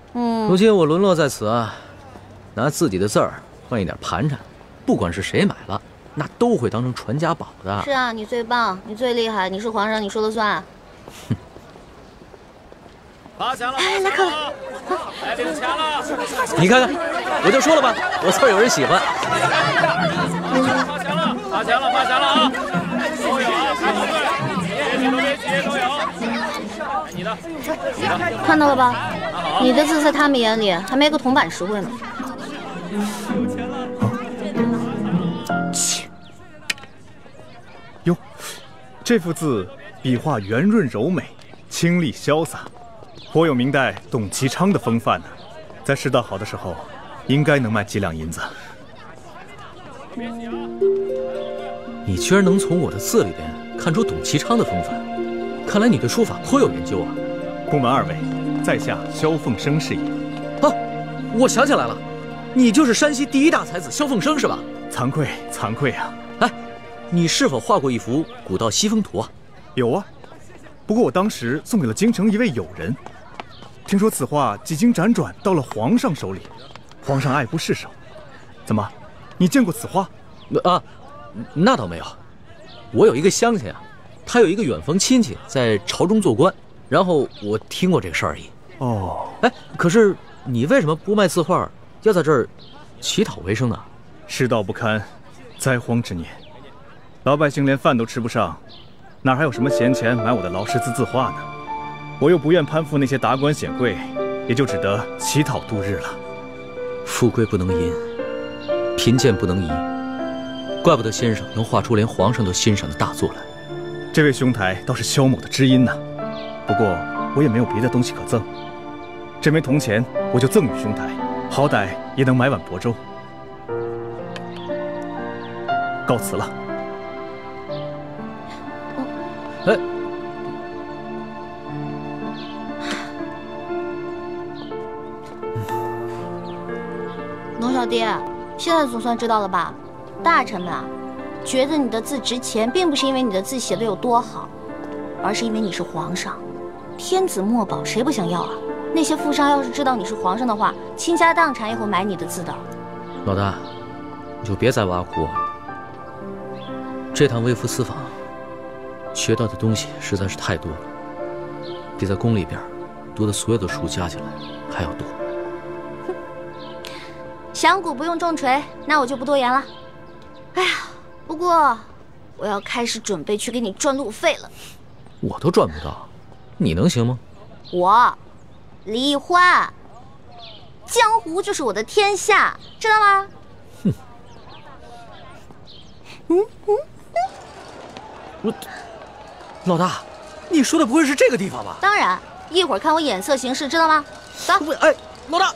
如今我沦落在此啊，拿自己的字儿换一点盘缠，不管是谁买了，那都会当成传家宝的。 是啊，你最棒，你最厉害，你是皇上，你说了算。 哼。 发钱了！ 哎，来客了， 来领钱了！ 你看看，我就说了吧，我字儿有人喜欢。 发钱了！发钱了！发钱了啊！都有啊，排好队，都别急，都有。你的， 看到了吧？你的字在他们眼里还没个铜板实惠呢。 切！哟，这幅字笔画圆润柔美，清丽潇洒。 颇有明代董其昌的风范呢，在世道好的时候，应该能卖几两银子。 你居然能从我的字里边看出董其昌的风范，看来你对书法颇有研究啊！ 不瞒二位，在下萧凤生是也。 啊，我想起来了，你就是山西第一大才子萧凤生是吧？ 惭愧，惭愧啊！ 哎，你是否画过一幅《古道西风图》啊？ 有啊，不过我当时送给了京城一位友人。 听说此画几经辗转到了皇上手里，皇上爱不释手。怎么，你见过此画？ 啊，那倒没有。我有一个乡亲啊，他有一个远房亲戚在朝中做官，然后我听过这个事儿而已。 哦， 哎，可是你为什么不卖字画，要在这儿乞讨为生呢？ 世道不堪，灾荒之年，老百姓连饭都吃不上，哪还有什么闲钱买我的劳师字字画呢？ 我又不愿攀附那些达官显贵，也就只得乞讨度日了。 富贵不能淫，贫贱不能移，怪不得先生能画出连皇上都欣赏的大作来。 这位兄台倒是萧某的知音呐。不过我也没有别的东西可赠，这枚铜钱我就赠与兄台，好歹也能买碗薄粥。告辞了。 哎。 龙小弟，现在总算知道了吧？大臣们啊，觉得你的字值钱，并不是因为你的字写的有多好，而是因为你是皇上，天子墨宝谁不想要啊？那些富商要是知道你是皇上的话，倾家荡产也会买你的字的。 老大，你就别再挖苦我了。这趟微服私访，学到的东西实在是太多了，比在宫里边读的所有的书加起来还要多。 响鼓不用重锤，那我就不多言了。哎呀，不过我要开始准备去给你赚路费了。 我都赚不到，你能行吗？ 我，李欢，江湖就是我的天下，知道吗？ 哼。我，老大，你说的不会是这个地方吧？ 当然，一会儿看我眼色行事，知道吗？走。 哎，老大。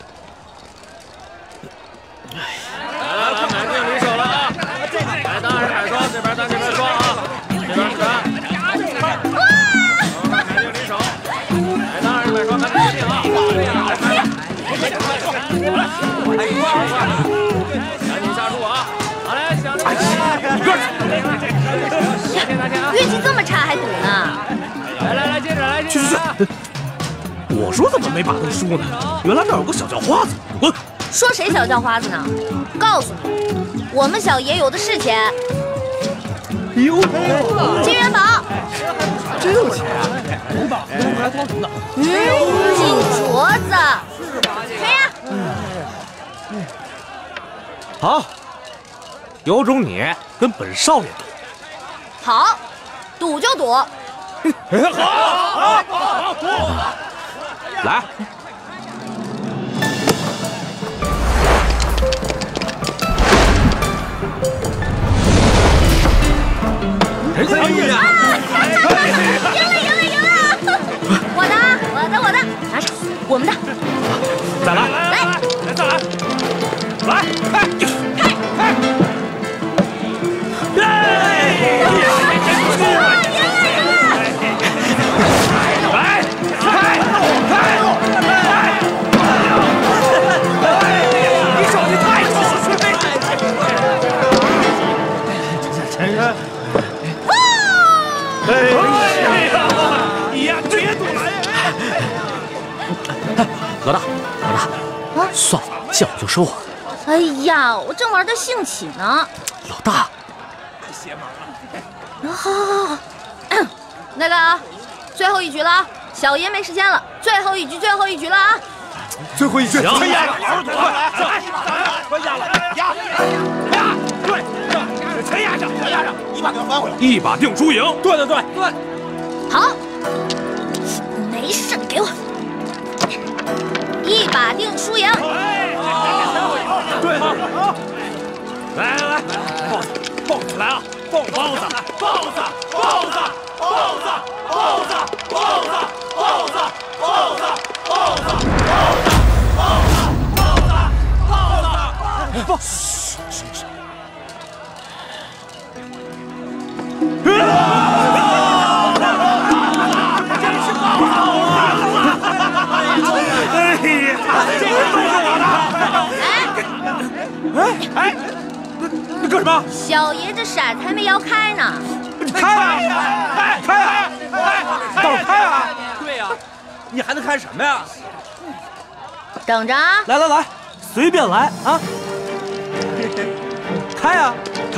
来，买定离手了啊！买单还是买双？这边单，这边双啊！这边选。买定离手。买单还是买双？看决定啊！赶紧下注啊！好嘞，想着。 你过去。 运气这么差还赌呢？ 来，接着来， 去！我说怎么没把他输呢？原来那有个小叫花子，滚！ 说谁小叫花子呢？告诉你，我们小爷有的是钱。 哟， 金元宝， 真有钱啊！元宝还掏什么呢？ 金镯子，谁呀？ 好，有种你跟本少爷赌。 好，赌就赌。 好，来。 赢了！我的，拿上，我们的， 再来，再来，来，你手气太好了，陈见好就收啊！ 哎呀，我正玩得兴起呢。 老大， 邪门了！ 好，那个，最后一局了，小爷没时间了，最后一局了啊！ 最后一局， 全压了， 快压了，压，对，全压上， 一把给我翻回来， 一把定输赢。对， 好，没事，给我一把定输赢。 对，来，抱起来啊！抱哎，你干什么？ 小爷这骰子还没摇开呢。 开啊！倒是开啊！ 对呀，你还能看什么呀？ 等着啊！ 来，随便来啊！开呀！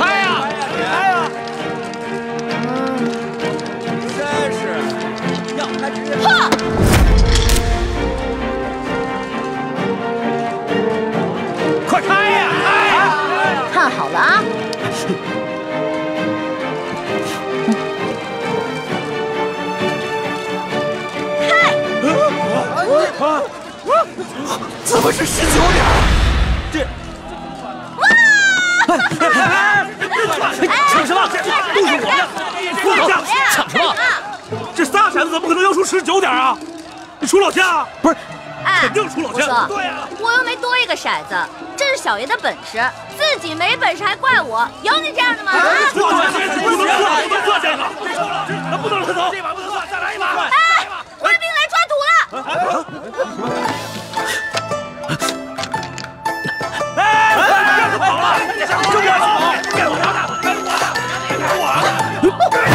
真是要开直接。 快开呀！ 看好了啊！ 怎么是19点？这，抢什么？都是我的！ 抢什么？ 这仨骰子怎么可能要出19点啊？你出老千？不是，肯定出老千。对呀， 我又没多一个骰子，这是小爷的本事，自己没本事还怪我，有你这样的吗？ 不能算这个，不能让他走，这把不能算，再来一把。 哎，官兵来抓土了！ 让他跑了！就让他跑！该我的，该我的！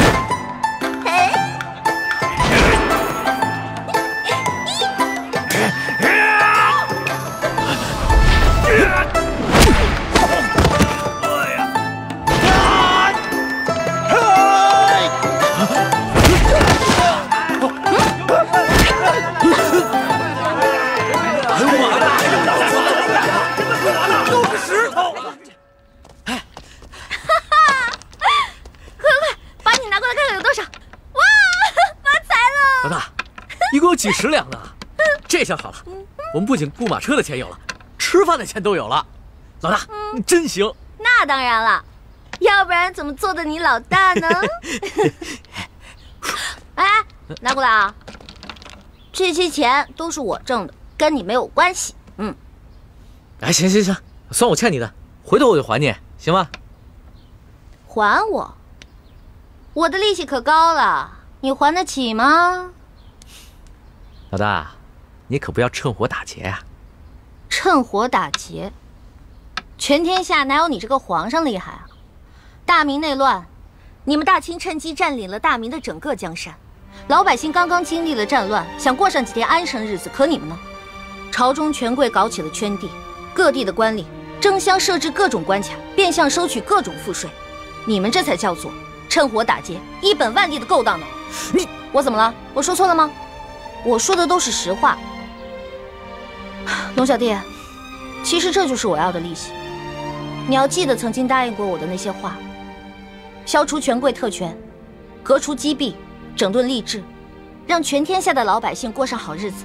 几10两呢？这下好了，我们不仅雇马车的钱有了，吃饭的钱都有了。老大，你真行！ 那当然了，要不然怎么做的你老大呢？哎，拿过来啊！这些钱都是我挣的，跟你没有关系。 哎，行，算我欠你的，回头我就还你，行吗？ 还我？我的利息可高了，你还得起吗？ 老大，你可不要趁火打劫呀！ 趁火打劫？全天下哪有你这个皇上厉害啊？大明内乱，你们大清趁机占领了大明的整个江山，老百姓刚刚经历了战乱，想过上几天安生日子，可你们呢？朝中权贵搞起了圈地，各地的官吏争相设置各种关卡，变相收取各种赋税，你们这才叫做趁火打劫，一本万利的勾当呢！我怎么了？我说错了吗？我说的都是实话，龙小弟，其实这就是我要的利息。你要记得曾经答应过我的那些话：消除权贵特权，革除积弊，整顿吏治，让全天下的老百姓过上好日子。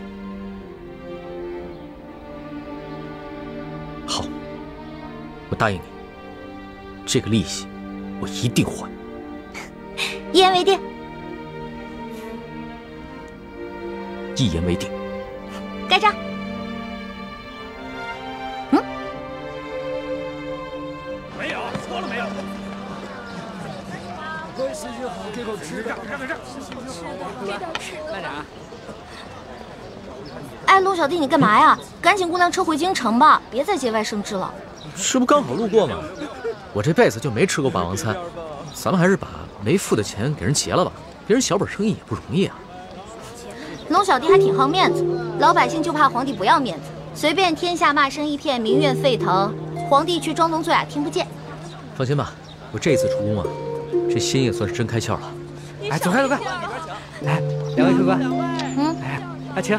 好，我答应你，这个利息我一定还。 一言为定。 一言为定。 盖章。 没有，错了没有？ 心情好，给口吃的。 慢点啊！ 哎，龙小弟，你干嘛呀？赶紧估辆车回京城吧，别再节外生枝了。 这不刚好路过吗？我这辈子就没吃过霸王餐，咱们还是把没付的钱给人结了吧，别人小本生意也不容易啊。 龙小弟还挺好面子，老百姓就怕皇帝不要面子， 随便天下骂声一片，民怨沸腾，皇帝去装聋作哑听不见。 放心吧，我这次出宫啊，这心也算是真开窍了。 哎，走开走开！哎，两位客官，哎，请。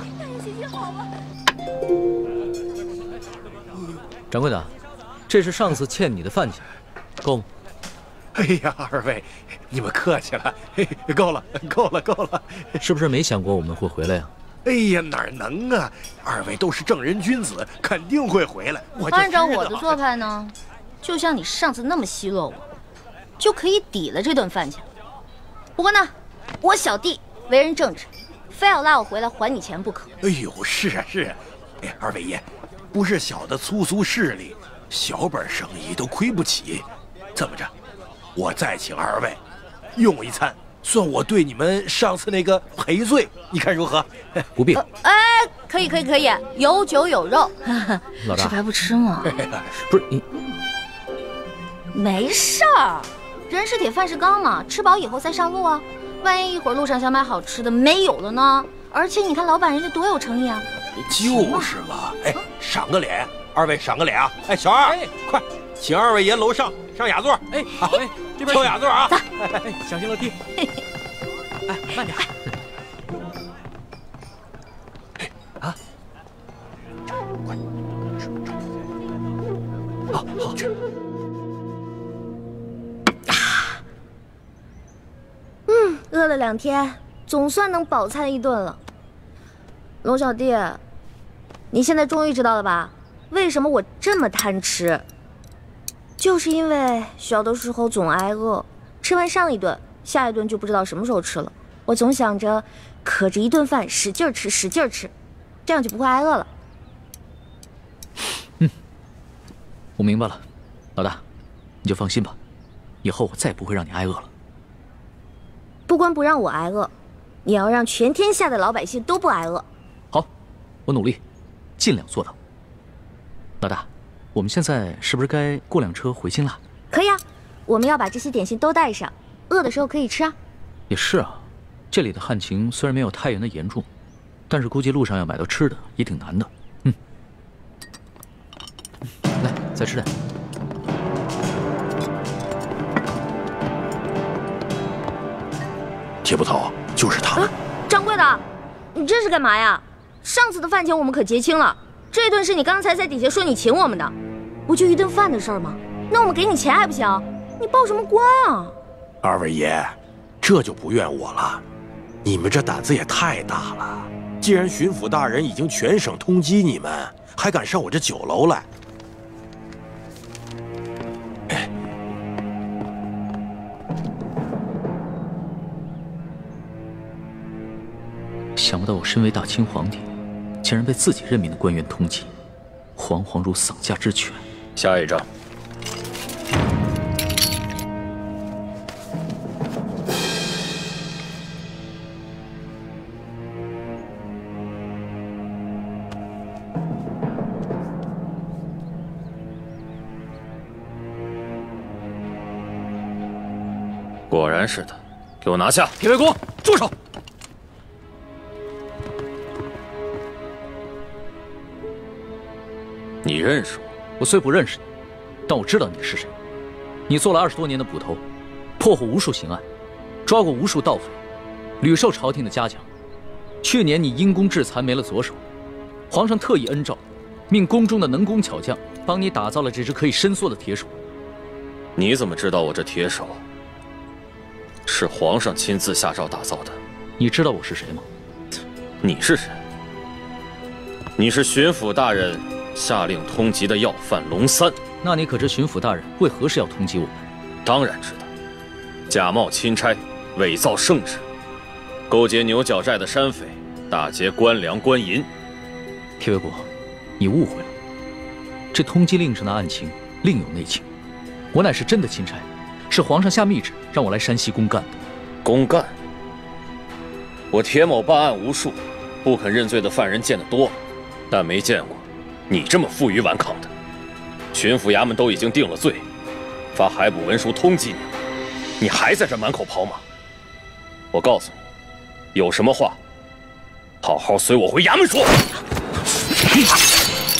掌柜的，这是上次欠你的饭钱，够吗？ 哎呀，二位，你们客气了，够了，够了，够了。 是不是没想过我们会回来呀？ 哎呀，哪能啊！二位都是正人君子，肯定会回来。 按照我的做派呢，就像你上次那么奚落我，就可以抵了这顿饭钱。不过呢，我小弟为人正直，非要拉我回来还你钱不可。 哎呦，是啊是啊，哎，二位爷，不是小的粗俗势力，小本生意都亏不起。这么着，我再请二位用一餐，算我对你们上次那个赔罪，你看如何？ 不必。 可以，有酒有肉。 老大， 吃白不吃嘛？ 不是你， 没事儿，人是铁，饭是钢嘛，吃饱以后再上路啊。万一一会儿路上想买好吃的没有了呢？而且你看老板人家多有诚意啊。 就是嘛，哎，赏个脸，二位赏个脸啊！哎，小二，快请二位爷楼上上雅座。哎，好，哎，这边挑雅座啊！ 哎，小心楼梯。哎，慢点。啊！快，好吃。 饿了2天，总算能饱餐一顿了。龙小弟，你现在终于知道了吧？为什么我这么贪吃？就是因为小的时候总挨饿，吃完上一顿，下一顿就不知道什么时候吃了。我总想着可着一顿饭使劲吃，使劲吃，这样就不会挨饿了。 我明白了，老大，你就放心吧，以后我再不会让你挨饿了。 不光不让我挨饿，你要让全天下的老百姓都不挨饿。 好，我努力，尽量做到。老大，我们现在是不是该过辆车回京了？ 可以啊，我们要把这些点心都带上，饿的时候可以吃啊。 也是啊，这里的旱情虽然没有太原的严重，但是估计路上要买到吃的也挺难的。来，再吃点。 铁捕头，就是他们。 掌柜的，你这是干嘛呀？上次的饭钱我们可结清了，这顿是你刚才在底下说你请我们的，不就一顿饭的事儿吗？那我们给你钱还不行？你报什么官啊？ 二位爷，这就不怨我了，你们这胆子也太大了。既然巡抚大人已经全省通缉你们，还敢上我这酒楼来？ 想不到我身为大清皇帝，竟然被自己任命的官员通缉，惶惶如丧家之犬。 下一章。果然是他，给我拿下！ 铁卫公，住手！ 你认识我？ 我虽不认识你，但我知道你是谁。你做了20多年的捕头，破获无数刑案，抓过无数盗匪，屡受朝廷的嘉奖。去年你因公致残没了左手，皇上特意恩诏，命宫中的能工巧匠帮你打造了这只可以伸缩的铁手。 你怎么知道我这铁手是皇上亲自下诏打造的？ 你知道我是谁吗？ 你是谁？你是巡抚大人下令通缉的要犯龙三。 那你可知巡抚大人为何事要通缉我们？ 当然知道，假冒钦差，伪造圣旨，勾结牛角寨的山匪，打劫官粮官银。 铁卫国，你误会了，这通缉令上的案情另有内情。我乃是真的钦差，是皇上下密旨让我来山西公干的。 公干？我铁某办案无数，不肯认罪的犯人见得多，但没见过你这么负隅顽抗的。巡抚衙门都已经定了罪，发海捕文书通缉你了，你还在这满口跑马。我告诉你，有什么话好好随我回衙门说。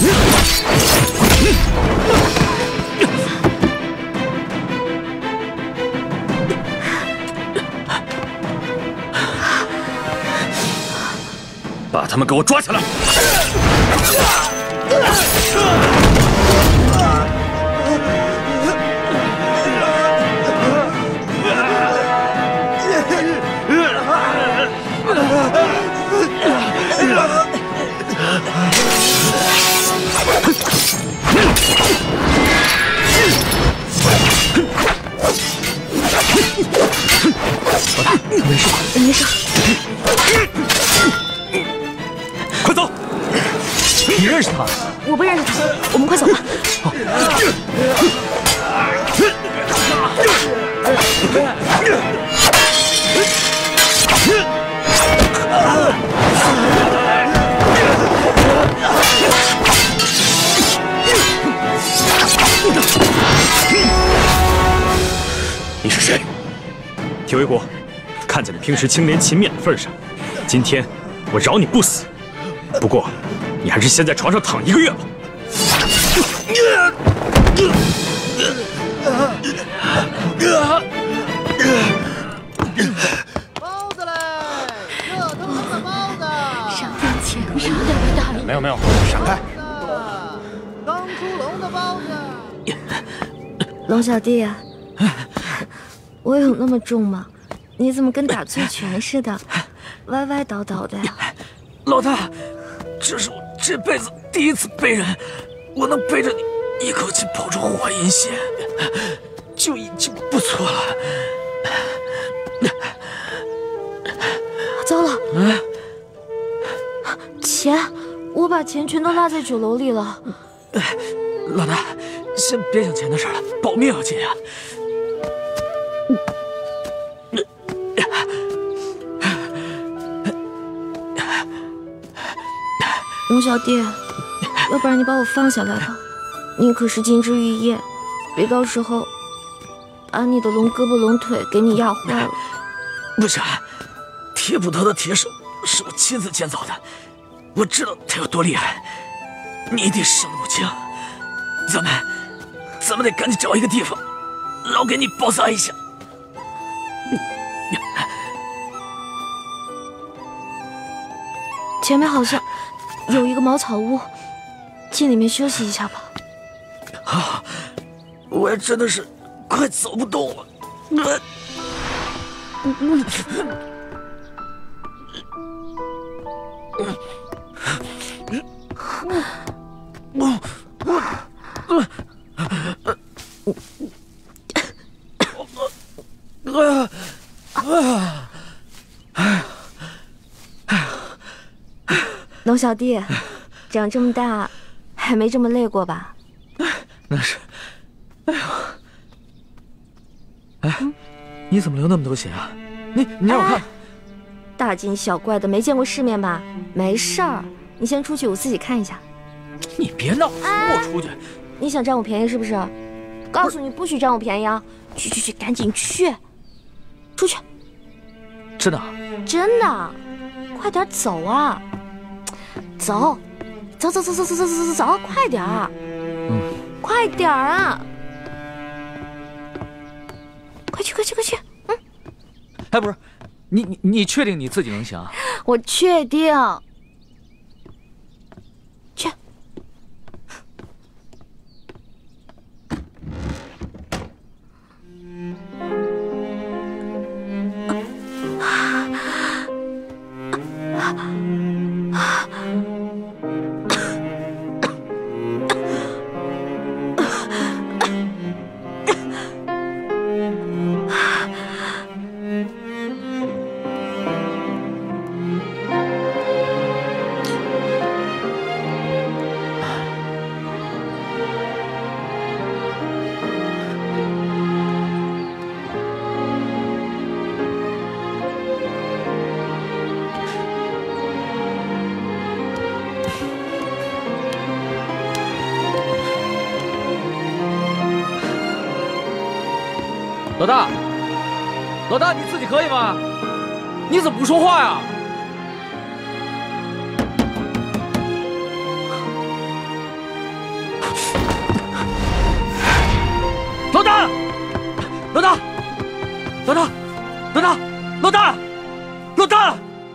把他们给我抓起来！ 老大，没事吧？ 没事。 快走！你认识他？ 我不认识他，我们快走吧。好。 你是谁？ 铁卫国，看在你平时清廉勤勉的份上，今天我饶你不死。不过，你还是先在床上躺1个月吧。 包子嘞，热腾腾的包子。 上天前是哪位大人？ 没有，闪开！ 刚出笼的包子。 龙小弟，我有那么重吗？你怎么跟打醉拳似的，歪歪倒倒的呀？ 老大，这是我这辈子第一次背人，我能背着你一口气跑出华阴县，就已经不错了。 糟了，钱，我把钱全都落在酒楼里了。 老大，先别想钱的事了，保命要紧啊！ 龙小弟，要不然你把我放下来吧，你可是金枝玉叶，别到时候把你的龙胳膊龙腿给你压坏了。 不是，铁捕头的铁手是我亲自建造的，我知道他有多厉害，你一定伤得不轻。咱们得赶紧找一个地方，老给你包扎一下。 前面好像有一个茅草屋，进里面休息一下吧。 啊，我也真的是快走不动了。 龙小弟，长这么大还没这么累过吧？ 那是。哎呦，哎，你怎么流那么多血啊？你让我看。 大惊小怪的，没见过世面吧？没事儿，你先出去，我自己看一下。 你别闹，我出去。 你想占我便宜是不是？告诉你不许占我便宜啊！去，赶紧去，出去。 真的？ 真的，快点走啊！走，快点儿！快点儿啊！快去！ 哎，不是，你确定你自己能行？ 我确定。去。 老大，你自己可以吗？你怎么不说话呀？ 老大，老大，老大，老大，老大！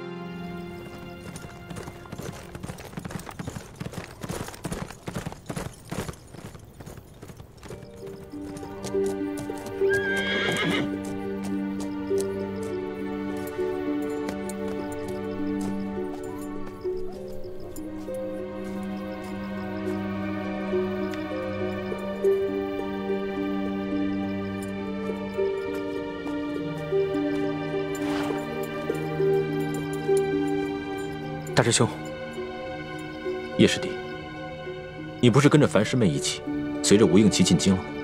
大师兄，叶师弟，你不是跟着樊师妹一起，随着吴应奇进京了吗？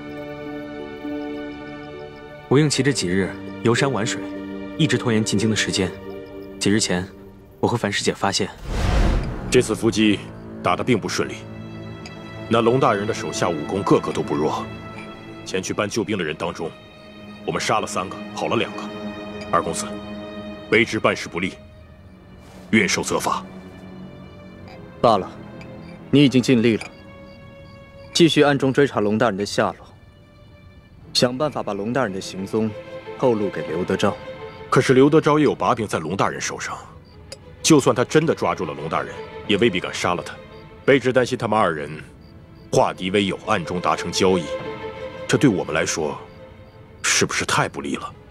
吴应奇这几日游山玩水，一直拖延进京的时间。几日前，我和樊师姐发现， 这次伏击打得并不顺利。那龙大人的手下武功个个都不弱，前去搬救兵的人当中，我们杀了3个，跑了2个。二公子，卑职办事不力，愿受责罚。 罢了，你已经尽力了。继续暗中追查龙大人的下落，想办法把龙大人的行踪透露给刘德昭。 可是刘德昭也有把柄在龙大人手上，就算他真的抓住了龙大人，也未必敢杀了他。卑职担心他们2人化敌为友，暗中达成交易，这对我们来说，是不是太不利了？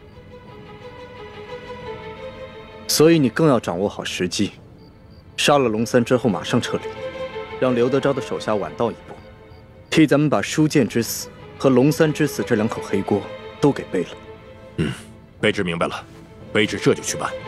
所以你更要掌握好时机，杀了龙三之后马上撤离，让刘德昭的手下晚到一步，替咱们把舒剑之死和龙三之死这2口黑锅都给背了。 卑职明白了，卑职这就去办。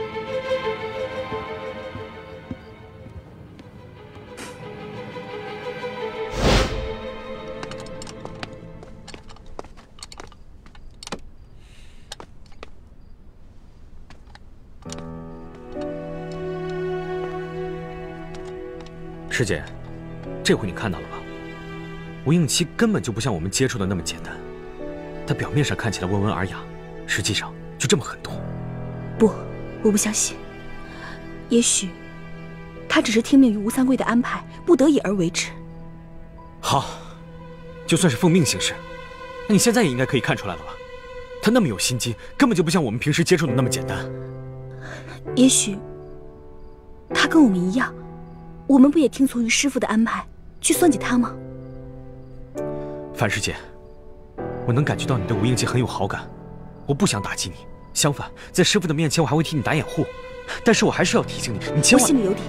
师姐，这回你看到了吧？吴应奇根本就不像我们接触的那么简单，他表面上看起来温文尔雅，实际上就这么狠毒。 不，我不相信。也许他只是听命于吴三桂的安排，不得已而为之。 好，就算是奉命行事，那你现在也应该可以看出来了吧？他那么有心机，根本就不像我们平时接触的那么简单。 也许他跟我们一样，我们不也听从于师父的安排去算计他吗？ 樊师姐，我能感觉到你对吴应奇很有好感，我不想打击你，相反，在师父的面前我还会替你打掩护。但是我还是要提醒你，你千万…… 我心里有底。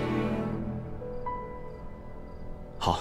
好，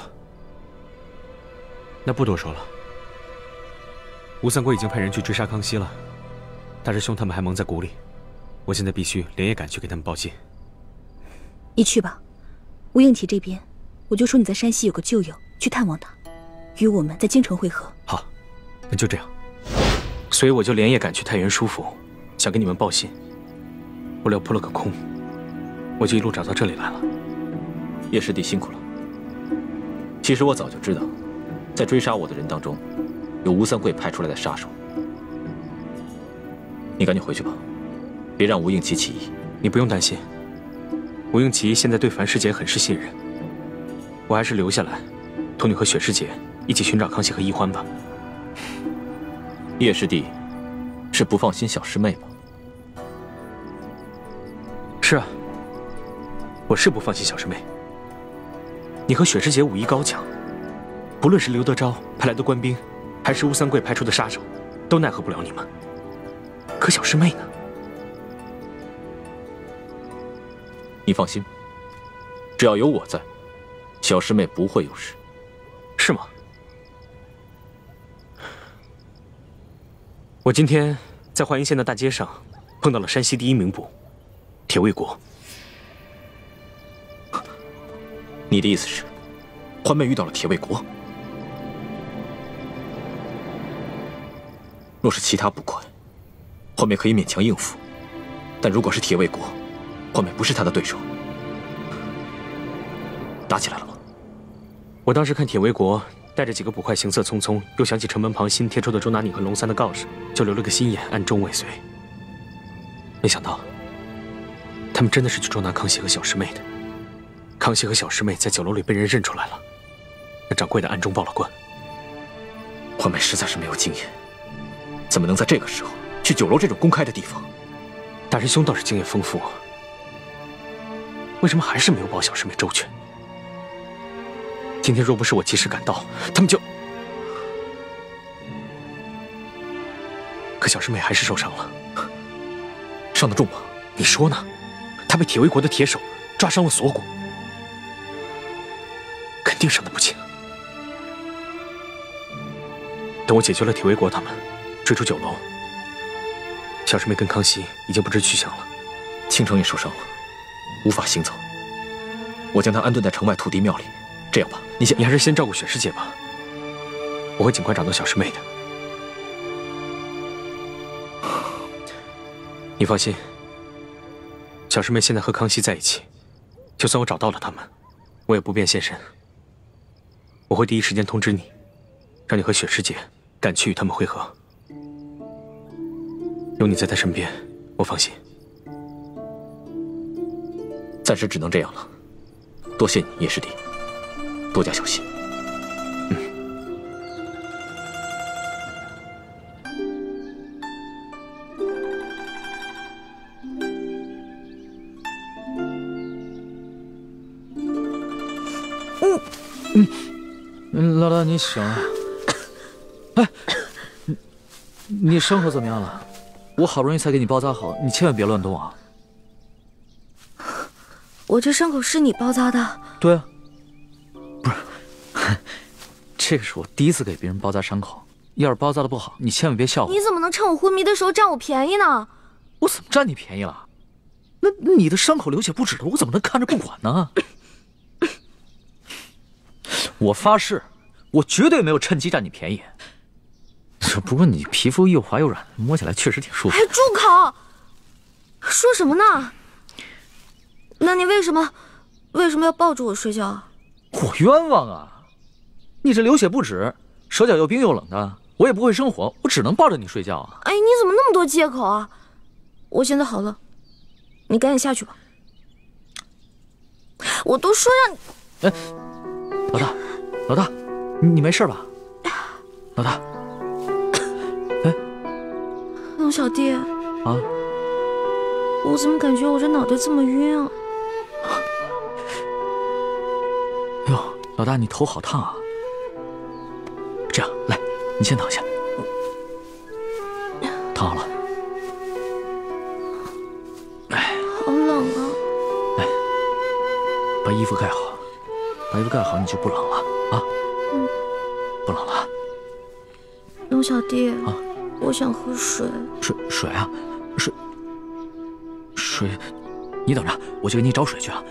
那不多说了。吴三桂已经派人去追杀康熙了，大师兄他们还蒙在鼓里，我现在必须连夜赶去给他们报信。 你去吧，吴应奇这边，我就说你在山西有个旧友，去探望他，与我们在京城会合。 好，那就这样。所以我就连夜赶去太原书府，想给你们报信。不料扑了个空，我就一路找到这里来了。 叶师弟辛苦了。其实我早就知道，在追杀我的人当中，有吴三桂派出来的杀手。你赶紧回去吧，别让吴应奇起疑。 你不用担心，吴应奇现在对樊师姐很是信任，我还是留下来，同你和雪师姐一起寻找康熙和奕欢吧。 叶师弟是不放心小师妹吗？ 是啊，我是不放心小师妹。你和雪师姐武艺高强，不论是刘德昭派来的官兵，还是吴三桂派出的杀手，都奈何不了你们。可小师妹呢？ 你放心，只要有我在，小师妹不会有事。 是吗？我今天在淮阴县的大街上碰到了山西第一名捕铁卫国。 你的意思是，欢妹遇到了铁卫国？若是其他捕快，欢妹可以勉强应付；但如果是铁卫国，欢妹不是他的对手。打起来了吗？ 我当时看铁卫国带着几个捕快行色匆匆，又想起城门旁新贴出的周拿你和龙三的告示，就留了个心眼，暗中尾随。没想到，他们真的是去捉拿康熙和小师妹的。康熙和小师妹在酒楼里被人认出来了，那掌柜的暗中报了官。 欢妹实在是没有经验， 怎么能在这个时候去酒楼这种公开的地方？ 大师兄倒是经验丰富，为什么还是没有保小师妹周全？今天若不是我及时赶到，他们就……可小师妹还是受伤了， 伤得重吗？ 你说呢？她被铁卫国的铁手抓伤了锁骨，肯定伤得不轻。等我解决了铁卫国他们，追出酒楼，小师妹跟康熙已经不知去向了。 倾城也受伤了，无法行走。我将她安顿在城外土地庙里。这样吧， 你还是先照顾雪师姐吧，我会尽快找到小师妹的。你放心，小师妹现在和康熙在一起，就算我找到了他们，我也不便现身。我会第一时间通知你，让你和雪师姐赶去与他们会合。有你在她身边，我放心。 暂时只能这样了，多谢你，叶师弟，多加小心。 老大，你醒了？哎，你伤口怎么样了？我好不容易才给你包扎好，你千万别乱动啊！ 我这伤口是你包扎的？ 对啊，不是，这个是我第一次给别人包扎伤口，要是包扎的不好，你千万别笑话。 你怎么能趁我昏迷的时候占我便宜呢？ 我怎么占你便宜了？那你的伤口流血不止了，我怎么能看着不管呢？我发誓，我绝对没有趁机占你便宜。不过你皮肤又滑又软，摸起来确实挺舒服。 哎，住口！说什么呢？那你为什么要抱着我睡觉啊？ 我冤枉啊！你这流血不止，手脚又冰又冷的，我也不会生火，我只能抱着你睡觉啊。 哎，你怎么那么多借口啊？我现在好了，你赶紧下去吧。我都说让你…… 哎，老大，你没事吧？老大，哎， 龙小弟啊， 我怎么感觉我这脑袋这么晕啊？ 哟，老大，你头好烫啊！这样，来，你先躺下，躺好了。哎， 好冷啊！ 哎，把衣服盖好，把衣服盖好，你就不冷了啊！不冷了。 龙小弟啊， 我想喝水。 水啊，水，你等着，我去给你找水去啊。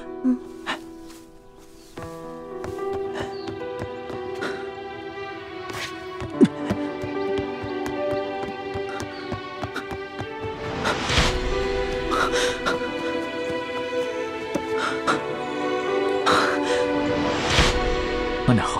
慢点喝。